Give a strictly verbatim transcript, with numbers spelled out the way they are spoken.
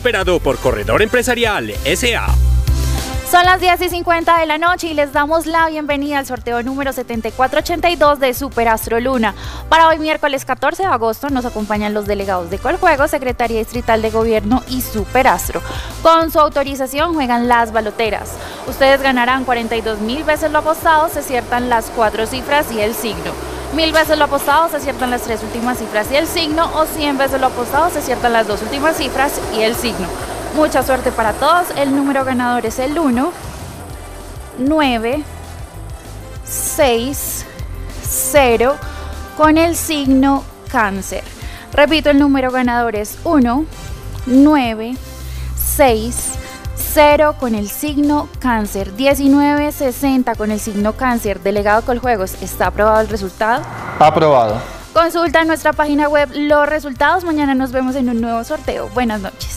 operado por Corredor Empresarial S A Son las diez y cincuenta de la noche y les damos la bienvenida al sorteo número setenta y cuatro ochenta y dos de Superastro Luna. Para hoy miércoles catorce de agosto nos acompañan los delegados de Coljuegos, Secretaría Distrital de Gobierno y Superastro. Con su autorización juegan las baloteras. Ustedes ganarán cuarenta y dos mil veces lo apostado, se aciertan las cuatro cifras y el signo. Mil veces lo apostado, se aciertan las tres últimas cifras y el signo, o cien veces lo apostado, se aciertan las dos últimas cifras y el signo. Mucha suerte para todos. El número ganador es el uno, nueve, seis, cero con el signo cáncer. Repito, el número ganador es uno, nueve, seis, cero con el signo cáncer. diecinueve sesenta con el signo cáncer. Delegado Coljuegos, ¿está aprobado el resultado? Aprobado. Consulta en nuestra página web los resultados. Mañana nos vemos en un nuevo sorteo. Buenas noches.